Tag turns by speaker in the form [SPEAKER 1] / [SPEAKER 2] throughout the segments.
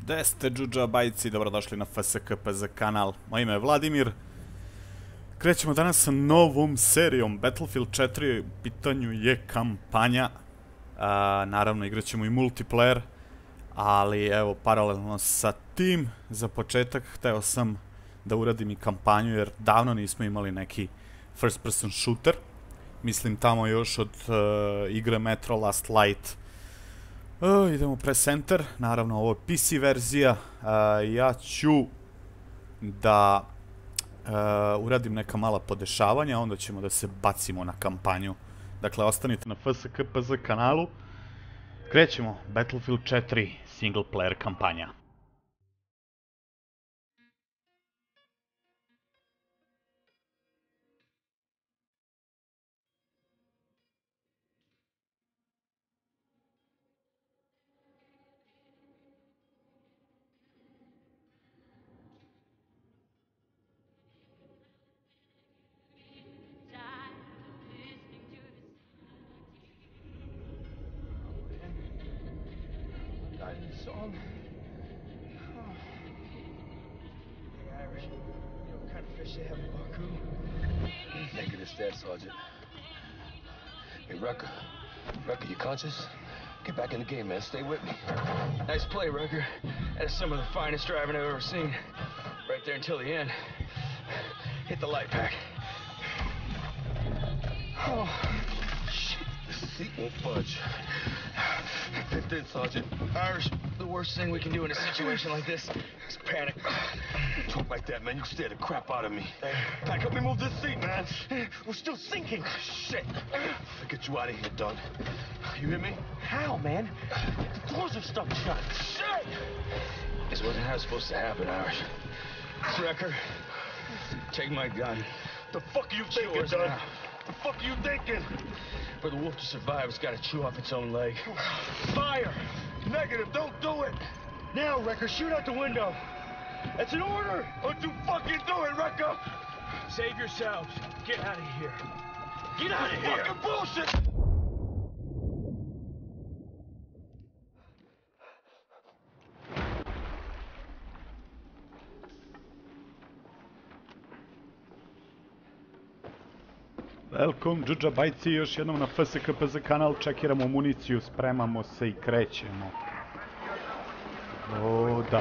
[SPEAKER 1] Gde ste, džudžabajci? Dobrodošli na FSKPZ kanal. Moje ime je Vladimir. Krećemo danas sa novom serijom Battlefield 4. U pitanju je kampanja. Naravno, igrat ćemo i multiplayer. Ali, evo, paralelno sa tim, za početak, hteo sam da uradim i kampanju, jer davno nismo imali neki first person shooter. Mislim, tamo još od igre Metro Last Light. Idemo press enter, naravno ovo je PC verzija. Ja ću da uradim neka mala podešavanja, onda ćemo da se bacimo na kampanju. Dakle, ostanite na FSKPZ kanalu. Krećemo, Battlefield 4 single player kampanja.
[SPEAKER 2] Song. Oh. Hey, Irish, you know what kind of fish they have in Baku?
[SPEAKER 3] Negative, Staff Sergeant. Hey, Rucker. Rucker, you conscious? Get back in the game, man. Stay with me.
[SPEAKER 2] Nice play, Rucker. That is some of the finest driving I've ever seen. Right there until the end. Hit the light pack.
[SPEAKER 3] Oh, shit. The seat won't budge. 15, Sergeant.
[SPEAKER 2] Irish, the worst thing we can do in a situation like this is panic.
[SPEAKER 3] Talk like that, man. You scare the crap out of me. Hey, pack up and move this seat, man.
[SPEAKER 2] We're still sinking. Shit.
[SPEAKER 3] I'll get you out of here, Dunn. You hear me?
[SPEAKER 2] How, man? The doors are stuck shut. Shit!
[SPEAKER 3] This wasn't how it's supposed to happen, Irish.
[SPEAKER 2] Wrecker, take my gun.
[SPEAKER 3] The fuck are you thinking,
[SPEAKER 2] Yours
[SPEAKER 3] Dunn?
[SPEAKER 2] now.
[SPEAKER 3] The fuck are you thinking?
[SPEAKER 2] For the wolf to survive, it's got to chew off its own leg.
[SPEAKER 3] Fire! Negative, don't do it!
[SPEAKER 2] Now, Wrecker, shoot out the window. That's an order!
[SPEAKER 3] Don't you fucking do it, Wrecker!
[SPEAKER 2] Save yourselves. Get out of here. Get out of here!
[SPEAKER 3] Fucking bullshit!
[SPEAKER 1] Welcome, džudžabajci, još jednom na FSKPZ kanal. Čekiramo municiju, spremamo se i krećemo. O, da.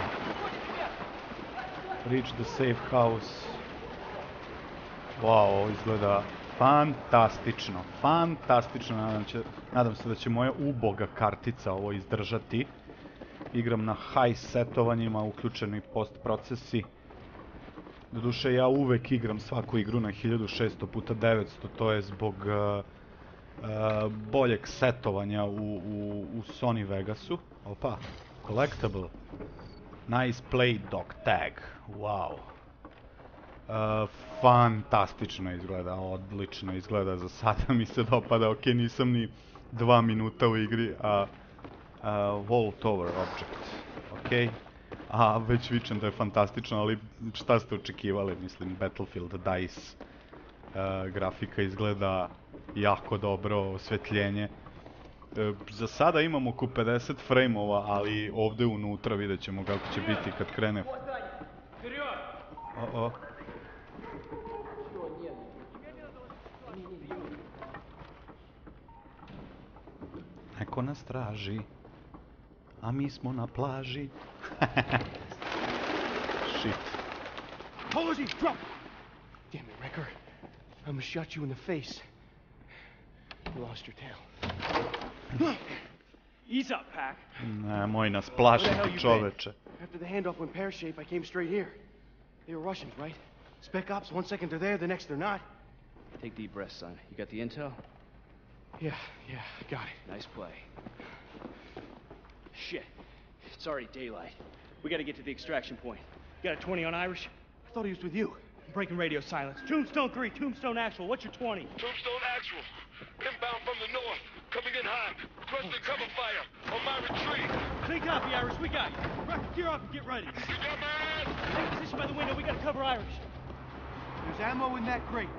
[SPEAKER 1] Reach the safe house. Wow, ovo izgleda fantastično. Fantastično. Nadam se da će moja uboga kartica ovo izdržati. Igram na high setovanjima, uključeni post procesi. Doduše, ja uvek igram svaku igru na 1600x900, to je zbog boljeg setovanja u Sony Vegasu. Opa, collectible. Nice play, dog tag. Wow. Fantastično izgleda, odlično izgleda za sada, mi se dopada. Ok, nisam ni 2 minuta u igri, a wall tower object. Ok. A, već vičem da je fantastično, ali šta ste očekivali? Mislim, Battlefield DICE grafika izgleda jako dobro, osvetljenje. Za sada imam oko 50 frame-ova, ali ovde unutra vidjet ćemo kako će biti kad krene. O-o. Neko nas traži, a mi smo na plaži. Shit.
[SPEAKER 2] Apologies, drop! Damn it, Wrecker. I almost shot you in the face. You lost your tail. Ease up, Pack.
[SPEAKER 1] Nemoj nas plašiti, čoveče.
[SPEAKER 2] After the handoff went pear-shaped, I came straight here. They were Russians, right? Spec ops, 1 second they're there, the next they're not.
[SPEAKER 4] Take deep breaths, son. You got the intel?
[SPEAKER 2] Yeah, I got it.
[SPEAKER 4] Nice play. Shit. It's already daylight. We gotta get to the extraction point.
[SPEAKER 2] Got a 20 on Irish? I thought he was with you. I'm breaking radio silence. Tombstone 3, Tombstone Actual. What's your 20?
[SPEAKER 3] Tombstone Actual. Inbound from the north. Coming in hot. Requesting cover fire on my retreat.
[SPEAKER 2] Clean copy, Irish. We got you. Wrecker, gear up and get ready.
[SPEAKER 3] You got my ass?
[SPEAKER 2] Take position by the window. We gotta cover Irish. There's ammo in that crate.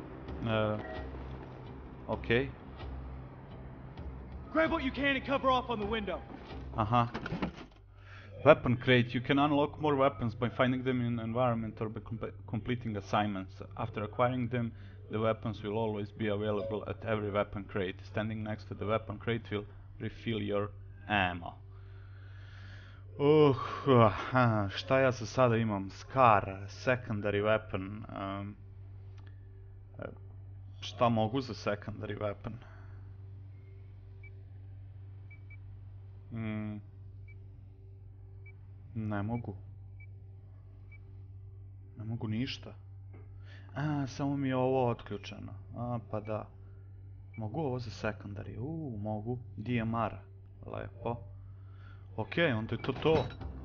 [SPEAKER 1] Okay.
[SPEAKER 2] Grab what you can and cover off on the window.
[SPEAKER 1] Aha. Weapon crate. You can unlock more weapons by finding them in environment or by completing assignments. After acquiring them, the weapons will always be available at every weapon crate. Standing next to the weapon crate will refill your ammo. Šta ja za sada imam? Scar, secondary weapon. Šta mogu za secondary weapon? Ne mogu. Ne mogu ništa. Samo mi je ovo otključeno. Pa da. Mogu ovo za secondary? Mogu. DMR. Lepo. Okej, onda je to to.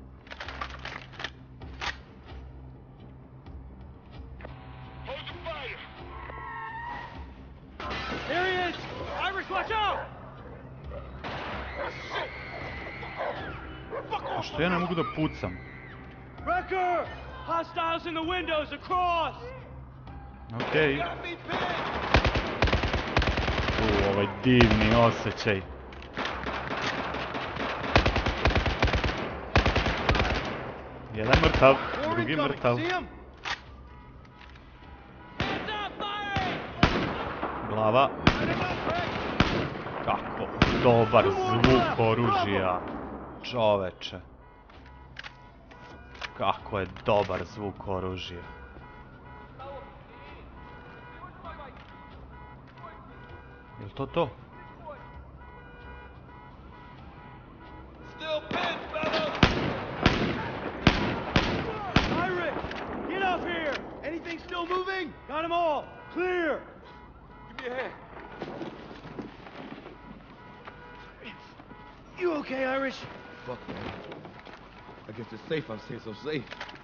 [SPEAKER 2] Here he is! Irish, watch out!
[SPEAKER 1] A što ja ne mogu da pucam?
[SPEAKER 2] Wrecker! Hostiles in the windows, across!
[SPEAKER 1] Okej. Ovaj divni osjećaj. Jedan mrtav, drugi mrtav. Glava. Kako dobar zvuk oružja. Čoveče. Kako je dobar zvuk oružja. Jel to to?
[SPEAKER 2] Anything still moving? Got them all. Clear. Give me a hand. You okay, Irish?
[SPEAKER 3] Fuck, man. I guess it's safe. I'm staying so safe.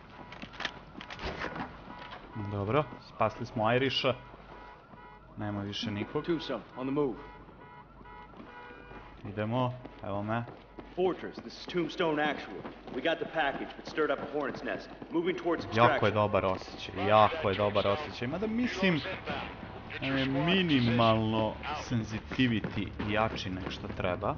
[SPEAKER 1] Dobro, spasli smo Irisha. Nema više nikog.
[SPEAKER 4] Tombstone, on the move.
[SPEAKER 1] Idemo, evo me.
[SPEAKER 4] Fortress, this is Tombstone Actual. We got the package, but stirred up a hornet's nest. Moving towards extraction.
[SPEAKER 1] Jako je dobar osjećaj, jako je dobar osjećaj. Mada mislim, minimalno sensitivity jači nek što treba.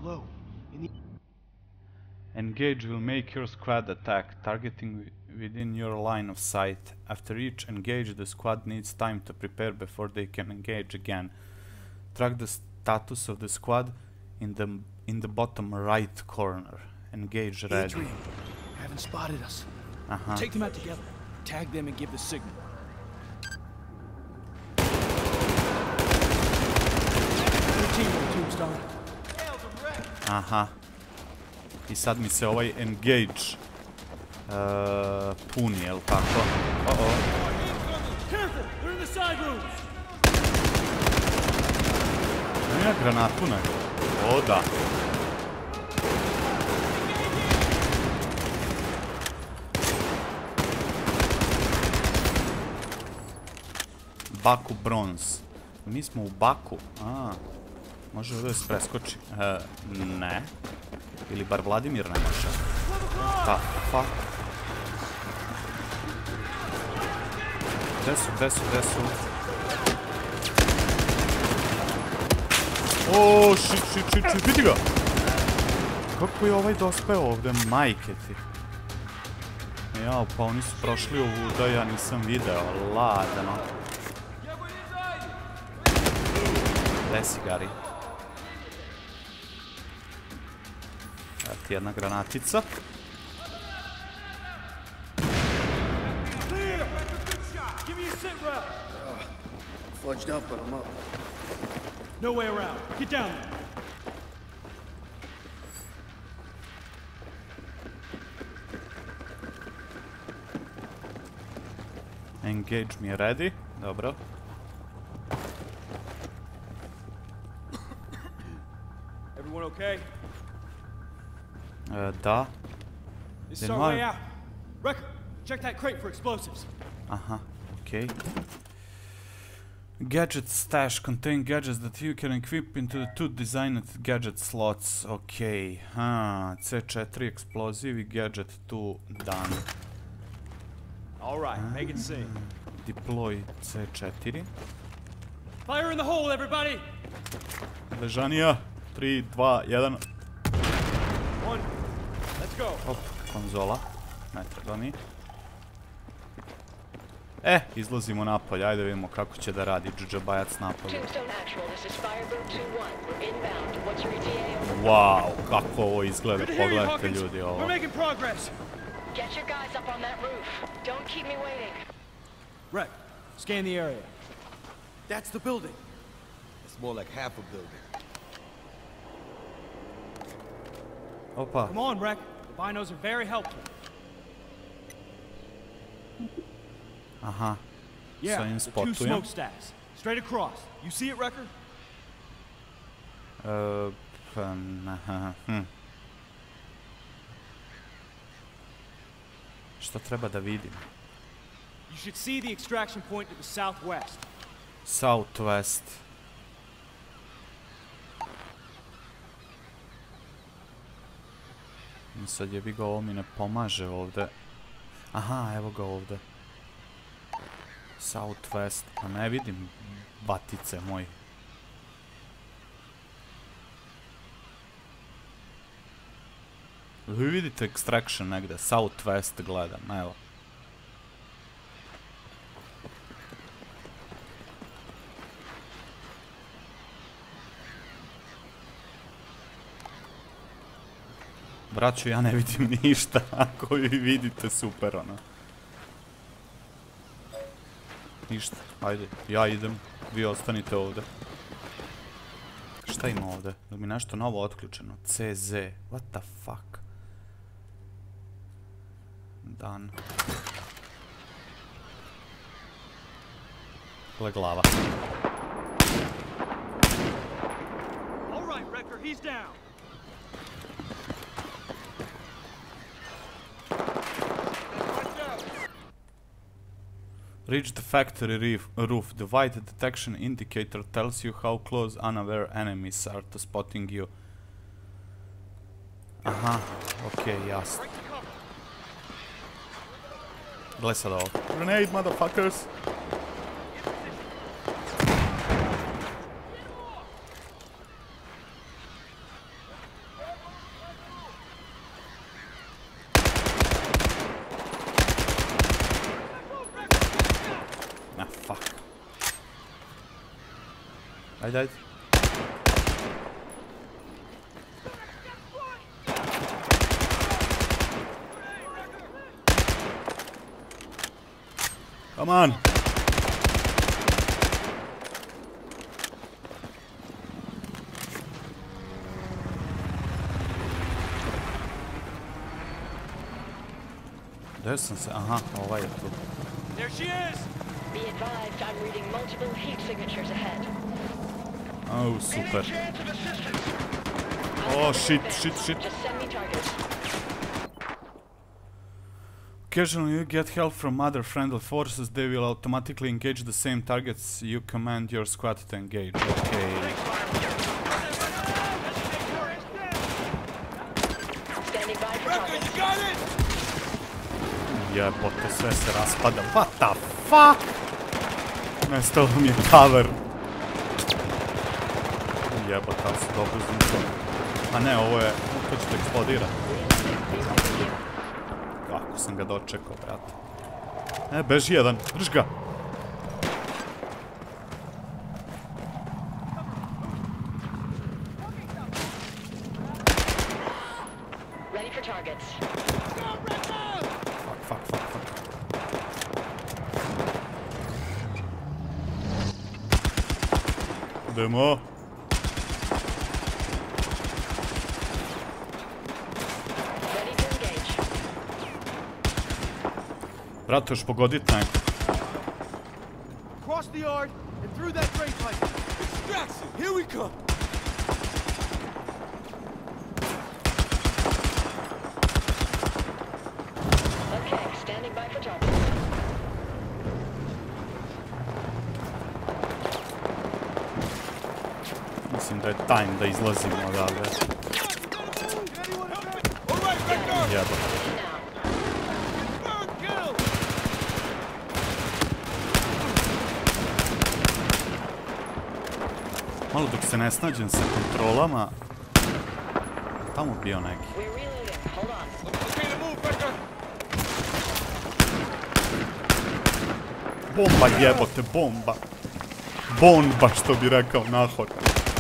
[SPEAKER 1] Engage will make your squad attack, targeting within your line of sight. After each engage, the squad needs time to prepare before they can engage again. Track the status of the squad in the bottom right corner. Engage ready.
[SPEAKER 5] Adrian, haven't spotted us. Take them out together. Tag them and give the signal. Good teamwork, Tombstone.
[SPEAKER 1] Aha. I sad mi se ovaj engage puni, jel tako?
[SPEAKER 2] Careful, they're in the side rooms.
[SPEAKER 1] Nema granatu nego. O da. Baku bronz. Mi smo u Baku. Može ovdje se preskoči. Ne. Ili bar Vladimir ne može. Pa. Gde su? O, shit, vidi ga! Kako je ovaj dospeo ovdje, majke ti? Jao, pa oni su prošli ovu da ja nisam video, ladano. Gde si, Gari? Evo ti jedna granatica.
[SPEAKER 5] Fudged up, but I'm up.
[SPEAKER 2] No way around. Get down there.
[SPEAKER 1] Engage mi je ready. Dobro.
[SPEAKER 2] Everyone okay?
[SPEAKER 1] Da.
[SPEAKER 2] This is our way out. Wrecker, check that crate for explosives.
[SPEAKER 1] Aha, okej. Gadget stash contain gadgets that you can equip into the two designed gadget slots. Okej. C4 explozivi, gadget 2 done.
[SPEAKER 2] Alright, make it sing.
[SPEAKER 1] Deploy C4.
[SPEAKER 2] Fire in the hole, everybody!
[SPEAKER 1] Ležanija. 3, 2, 1.
[SPEAKER 2] One. Let's go.
[SPEAKER 1] Op. konzola. Ne treba mi. Izlazimo napolje, ajde vidimo kako će da radi džuđabajac napolje. Wow, kako ovo izgleda, pogledajte ljudi ovo.
[SPEAKER 6] Get your guys up on that roof. Don't keep me waiting.
[SPEAKER 5] Rec, scan the area. That's the building.
[SPEAKER 7] It's more like half a building.
[SPEAKER 1] Opa.
[SPEAKER 5] Come on, Rec. The binos are very helpful.
[SPEAKER 1] Aha.
[SPEAKER 5] Yeah,
[SPEAKER 1] Sa im
[SPEAKER 5] the two
[SPEAKER 1] spotujem.
[SPEAKER 5] smokestacks. Straight across. You see it, Wrecker?
[SPEAKER 1] Šta treba da vidim?
[SPEAKER 5] You should see the extraction point to the southwest.
[SPEAKER 1] Southwest. I sad jebi ga, ovo mi ne pomaže ovde. Aha, evo ga ovde. Southwest. Pa ne vidim, batice moj. Vi vidite extraction negde, Southwest gledam, evo. Braćo, ja ne vidim ništa, ako vi vidite, super, ono. Ništa, ajde, ja idem, vi ostanite ovde. Šta ima ovde? Da mi nešto novo otključeno? CZ, what the fuck? Dan. Gle glava.
[SPEAKER 5] All right, Wrecker, he's down.
[SPEAKER 1] Reach the factory roof. The white detection indicator tells you how close unaware enemies are to spotting you. Aha, okej, jasno. Gle sad ovo. Grenade, motherfuckers! Fuck. Ajde, ajde. Come on. Gdje sam se? Aha, ovaj je tu.
[SPEAKER 5] There she is.
[SPEAKER 6] Be advised, I'm reading multiple heat signatures ahead.
[SPEAKER 1] Oh, super. Oh, shit, shit, shit.
[SPEAKER 6] Just send me targets.
[SPEAKER 1] Occasionally you get help from other friendly forces. They will automatically engage the same targets you command your squad to engage. Okay.
[SPEAKER 6] Standing by for targets.
[SPEAKER 1] Jebote, sve se raspada. What the fuck? Nestalo mi je cover. Jebote, ali se dobro zvučalo. A ne, ovo je... To će da eksplodira. Kako sam ga dočekao, brate. Beži jedan. Drž ga.
[SPEAKER 6] Ready for targets.
[SPEAKER 1] Fuck. Idemo.
[SPEAKER 6] Ready to engage.
[SPEAKER 1] Brate, još pogodit neko.
[SPEAKER 5] Cross the yard and through that drain pipe. Extraction! Here we come!
[SPEAKER 6] Okay, standing by for targets.
[SPEAKER 1] Mislim da je time da izlazimo odavde. Jebote. Malo dok se ne snađem sa kontrolama. Tamo bio neki.
[SPEAKER 6] We're reloading. Hold on.
[SPEAKER 1] Bomba jebote, bomba. Bomba, što bi rekao Nahor.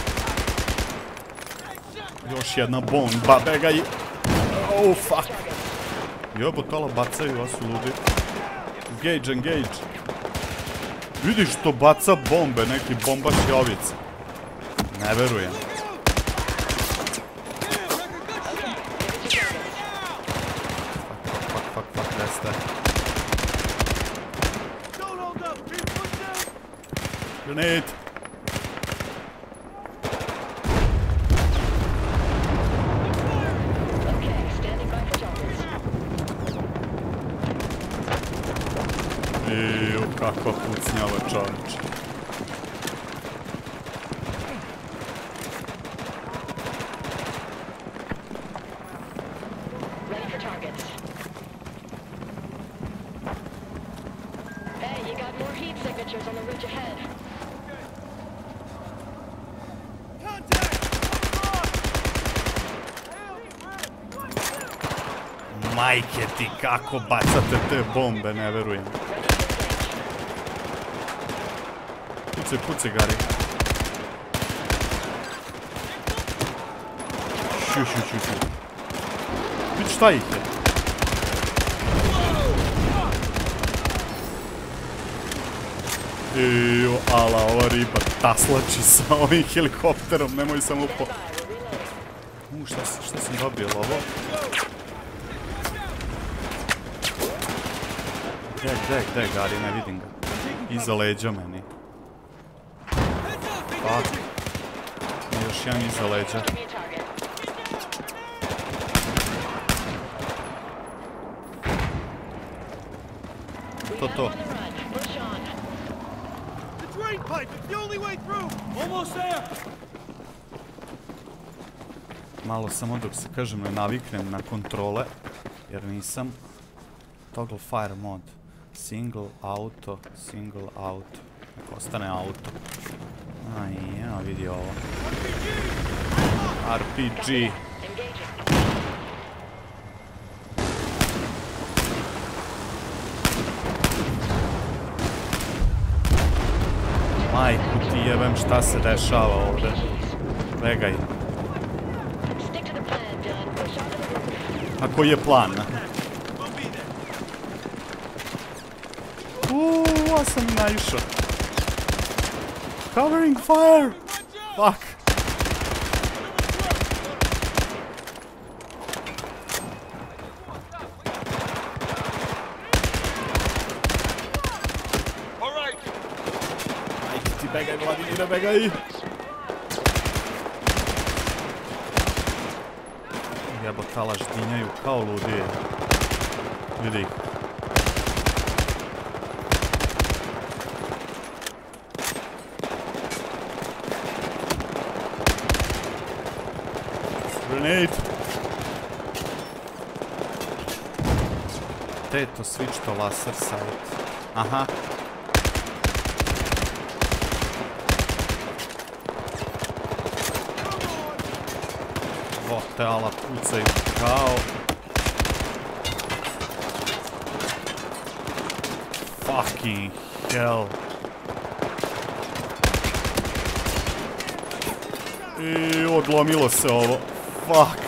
[SPEAKER 1] Još jedna bomba, begaj. Oh, fuck. Jebotala bacaju, a su ludi. Engage, engage. Vidiš što baca bombe, neki bombaš jovica. Ne verujem. Fuck, resta. Grenade. Kakva pucnjava, čovječe.
[SPEAKER 6] Ready for targets. Hey, you got more heat signatures on the ridge ahead.
[SPEAKER 1] Majke ti, kako bacate te bombe, ne verujem. Pucaj, Gari. Šu. Vidi šta ih je? Ala, ova riba taslači sa ovim helikopterom, nemoj samo po... Šta sam dobio, ovo? Gde, Gari, ne vidim ga. Iza leđa meni. Fuck. Još jedan iza leđa. To. Malo samo dok se, kažem, ne naviknem na kontrole, jer nisam. Toggle fire mod. Single auto. Nek ostane auto. Evo vidi ovo. RPG. Majku ti jebem, šta se dešava ovdje. Vegaj. A koji je plan? Ja sam naišao. Covering fire! Fuck! Ajde ti begaj, Vladimire, begaj! Jebotala ždinjaju kao ludije. Vidi ih. Grenade! Gde je to switch to laser sight? Aha. Teala pucaju kao... Fucking hell. I odlomilo se ovo. Fuck.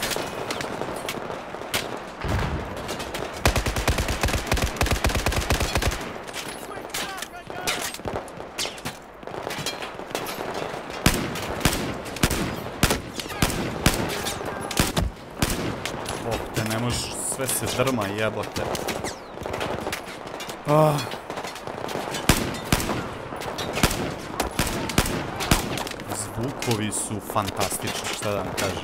[SPEAKER 1] Ne možeš, sve se drma, jebote. Zvukovi su fantastični, šta da vam kažem.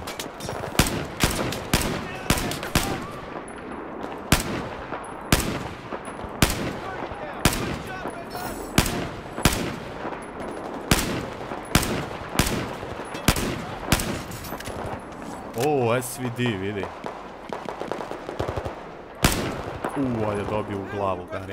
[SPEAKER 1] O, SVD, vidi. Je dobio u glavu, Gari.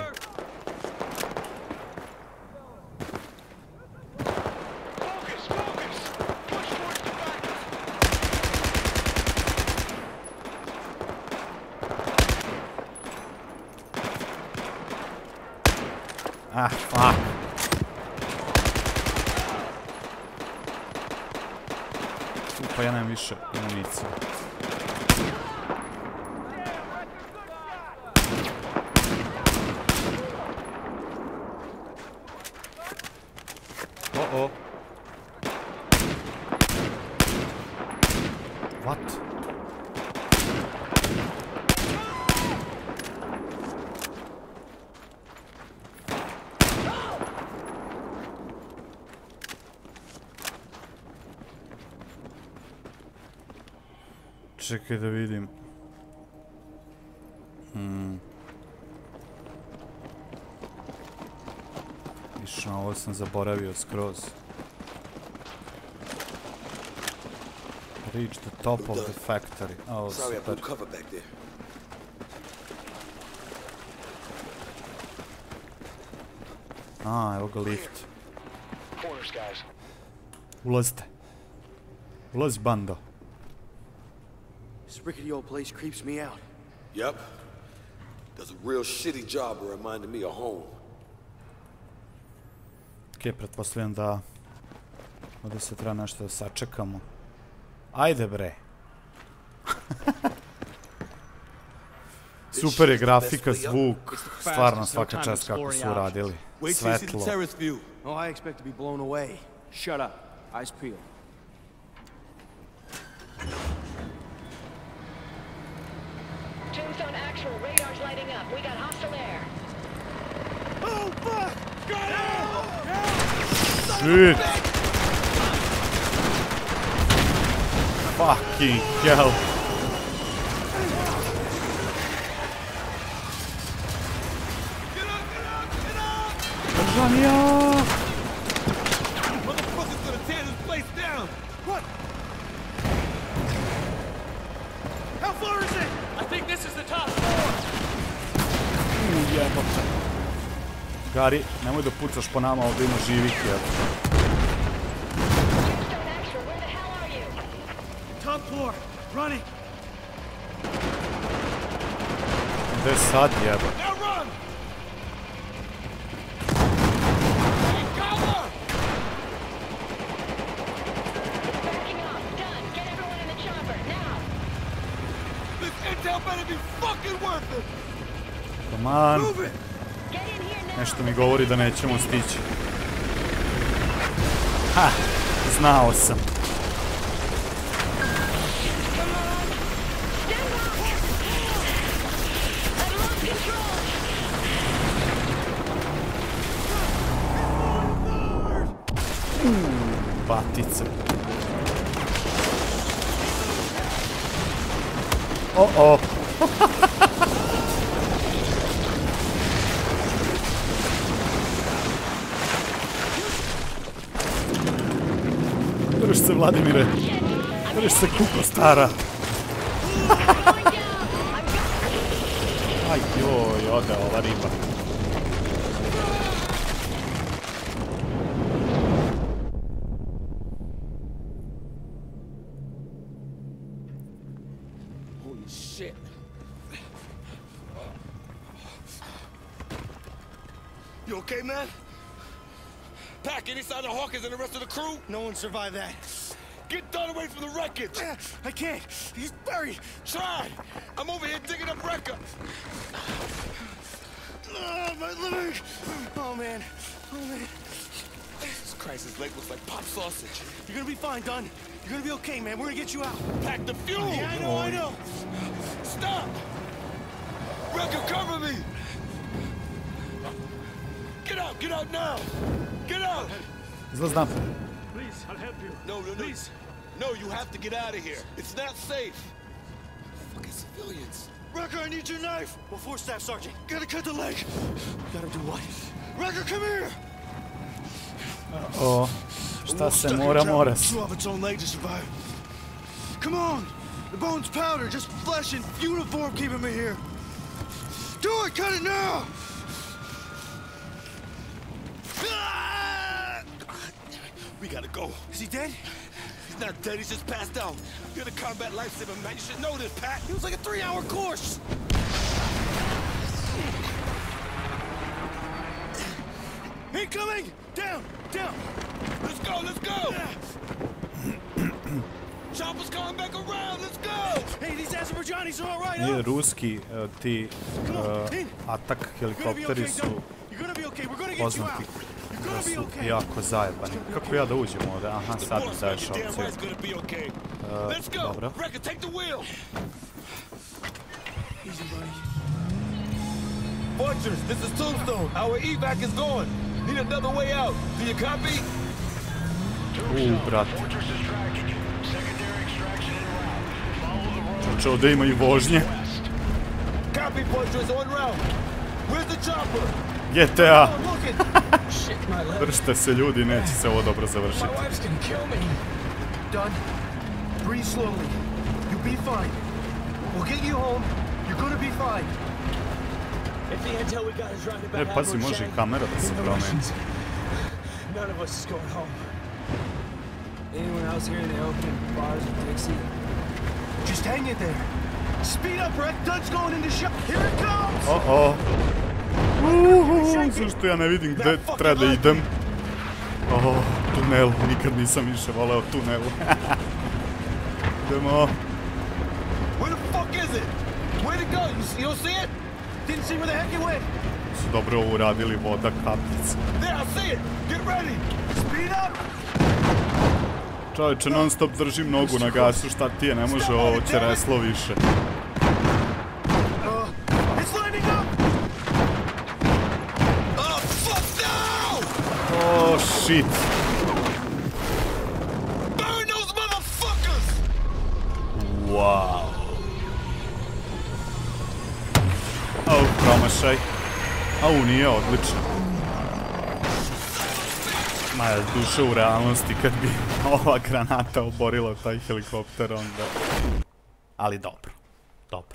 [SPEAKER 1] Ah, fuck. Pa ja nemam više municije. O-o. What? Čekaj da vidim. Išao, ovo sam zaboravio skroz. Reach the top of the factory. Oh,
[SPEAKER 7] Sorry, I
[SPEAKER 1] super.
[SPEAKER 7] put cover back there.
[SPEAKER 1] A, evo ga lift. Ulazite. Ulazi, bando.
[SPEAKER 5] This rickety old place creeps me out.
[SPEAKER 7] Yep. Does a real shitty job of reminding me of home.
[SPEAKER 1] Ok, pretpostavljam da ovdje se treba nešto da sačekamo. Ajde bre. Super je grafika, zvuk, stvarno svaka čast kako su uradili. Svetlo.
[SPEAKER 5] Oh, I expect to be blown away. Shut up. Eyes peeled.
[SPEAKER 6] Tombstone actual, radar's lighting up. We got hostile air.
[SPEAKER 2] Oh, fuck!
[SPEAKER 1] Shit! Fucking hell! Držanija!
[SPEAKER 7] Motherfucker's gonna tear this place down!
[SPEAKER 2] What? How far is it?
[SPEAKER 5] I think this is the top floor.
[SPEAKER 1] Jebote. Gari, nemoj da pucaš po nama, ovdje ima živih, jel?
[SPEAKER 6] Tombstone actual, where the hell are you?
[SPEAKER 2] Top floor. Running.
[SPEAKER 1] Gde sad, jebote?
[SPEAKER 7] Now run!
[SPEAKER 6] Backing off. Done. Get everyone in the chopper, now.
[SPEAKER 7] This intel better be fucking worth it!
[SPEAKER 1] Come on.
[SPEAKER 2] Move it.
[SPEAKER 6] Get in here now.
[SPEAKER 1] Nešto mi govori da nećemo stići. Ha! Znao sam.
[SPEAKER 6] Come on. Stand back. I've lost control.
[SPEAKER 1] Batice. O-o. Drž se, Vladimire. Drž se, kuko stara.
[SPEAKER 6] Going down. I'm going.
[SPEAKER 1] Aj joj, ode ova riba.
[SPEAKER 7] Holy shit. You okay, man? Pack, any sign of Hawkins and the rest of the crew?
[SPEAKER 2] No one survived that.
[SPEAKER 7] Get done away from the wreckage!
[SPEAKER 2] I can't. He's buried.
[SPEAKER 7] Try! I'm over here digging up Wrecker!
[SPEAKER 2] Oh, my leg. Oh, man. Oh, man.
[SPEAKER 7] Jesus Christ, his leg looks like pop sausage.
[SPEAKER 2] You're gonna be fine, Dunn. You're gonna be okay, man. We're gonna get you out.
[SPEAKER 7] Pack the fuel!
[SPEAKER 2] Yeah, I know.
[SPEAKER 7] Stop! Wrecker, cover me! Get out now! Get out!
[SPEAKER 1] Izlaz napad.
[SPEAKER 2] Please, I'll help you.
[SPEAKER 7] No, please. No, you have to get out of here. It's not safe. Fucking civilians.
[SPEAKER 2] Wrecker, I need your knife. Well, 4 Staff Sergeant. Gotta cut the leg. Gotta do what? Wrecker, come here.
[SPEAKER 1] O, šta se mora se.
[SPEAKER 2] Chew off its own leg to survive. Come on. The bone's powder, just flesh and uniform keeping me here. Do it, cut it now.
[SPEAKER 7] We gotta go.
[SPEAKER 2] Is he dead?
[SPEAKER 7] He's not dead, he's just passed out. You're the combat lifesaver, man. You should know this, Pat.
[SPEAKER 2] It was like a 3-hour course. Incoming! Down! Down!
[SPEAKER 7] Let's go, let's go! Chopper's coming back around. Let's go.
[SPEAKER 2] Hey, these Azerbaijanis are all right,
[SPEAKER 1] Nije
[SPEAKER 2] huh?
[SPEAKER 1] ruski ti atak helikopteri su
[SPEAKER 2] You're gonna be okay. We're gonna get you
[SPEAKER 1] poznati
[SPEAKER 2] out. You're
[SPEAKER 1] da
[SPEAKER 2] gonna be
[SPEAKER 1] su
[SPEAKER 2] okay.
[SPEAKER 1] jako zajebani. Kako ja da uđem ovdje? Aha, sad mi daješ
[SPEAKER 7] Damn
[SPEAKER 1] opciju.
[SPEAKER 7] right's gonna be okay. Let's go.
[SPEAKER 1] Dobro.
[SPEAKER 7] Wrecker, take the wheel.
[SPEAKER 2] Easy, buddy.
[SPEAKER 3] Fortress, this is Tombstone. Our evac is going. Need another way out. Do you copy?
[SPEAKER 1] Brate. Čučeo da ima i vožnje.
[SPEAKER 3] Copy, Fortress, on route. Where's the chopper?
[SPEAKER 1] GTA!
[SPEAKER 3] Look it.
[SPEAKER 2] Shit, my leg.
[SPEAKER 1] Držite se ljudi, neće se ovo dobro završiti.
[SPEAKER 2] My wife's gonna kill me. Done. Breathe slowly. You'll be fine. We'll get you home. You're gonna be fine. If the intel we got is right about
[SPEAKER 1] Pazi, može i kamera da se promeni.
[SPEAKER 2] None of us is going home. Anyone else here in the open bars with Dixie? Just hang it there. Speed up, Rick. Doug's going into shot. Here it comes!
[SPEAKER 1] Zašto ja ne vidim gde treba da idem? Tunel. Nikad nisam više voleo tunel. Idemo.
[SPEAKER 3] Where the fuck is it? Where'd it go? You don't see it?
[SPEAKER 2] Didn't see where the heck it went.
[SPEAKER 1] Su dobro ovo uradili, voda, kaplica.
[SPEAKER 3] There, I see it. Get ready.
[SPEAKER 2] Speed up!
[SPEAKER 1] Čovječe, non stop držim nogu na gasu, šta ti je, ne može ovo čereslo više.
[SPEAKER 2] It's lining up!
[SPEAKER 7] Oh, fuck no!
[SPEAKER 1] Oh, shit.
[SPEAKER 7] Burn those motherfuckers!
[SPEAKER 1] Wow. Promašaj. Nije odlično. Ma je duše u realnosti kad bi ova granata oborila taj helikopter onda. Ali dobro. Dobro.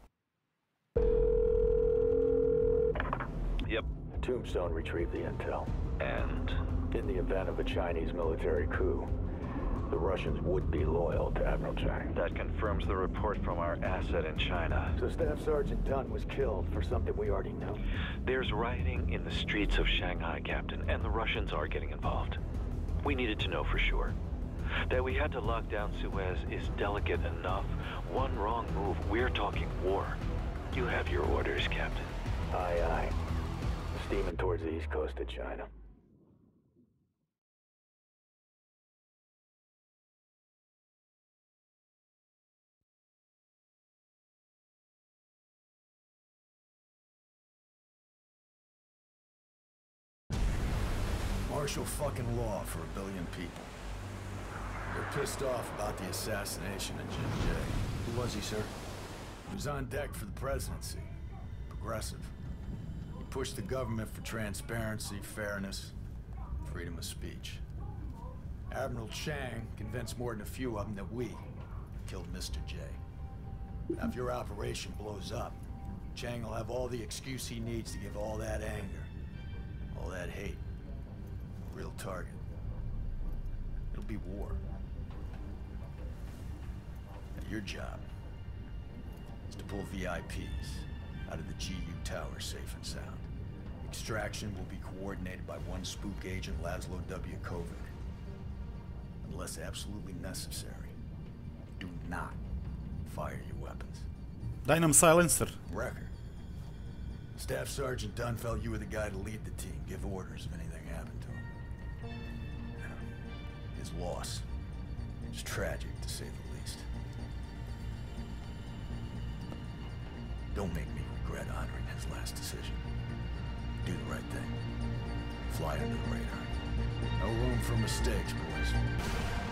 [SPEAKER 8] Yep. Tombstone retrieved the intel. And in the event of a Chinese military coup, the Russians would be loyal to Admiral Chang.
[SPEAKER 9] That confirms the report from our asset in China.
[SPEAKER 8] So Staff Sergeant Dunn was killed for something we already know.
[SPEAKER 9] There's rioting in the streets of Shanghai, Captain, and the Russians are getting involved. We needed to know for sure. That we had to lock down Suez is delicate enough. One wrong move, we're talking war. You have your orders, Captain.
[SPEAKER 8] Aye, aye. Steaming towards the east coast of China.
[SPEAKER 10] Martial fucking law for 1 billion people. They're pissed off about the assassination of Jim Jay. Who was he, sir? He was on deck for the presidency. Progressive. He pushed the government for transparency, fairness, freedom of speech. Admiral Chang convinced more than a few of them that we killed Mr. J. Now, if your operation blows up, Chang will have all the excuse he needs to give all that anger, all that hate. Real target. It'll be war. And your job is to pull VIPs out of the GU tower safe and sound. Extraction will be coordinated by one spook agent, Laszlo W. Kovic. Unless absolutely necessary, do not fire your weapons.
[SPEAKER 1] Daj nam silencer.
[SPEAKER 10] Wrecker. Staff Sergeant Dunn felt you were the guy to lead the team, give orders if anything happened to him. His loss is tragic, to say the least. Don't make me regret honoring his last decision. Do the right thing. Fly under the radar. No room for mistakes, boys.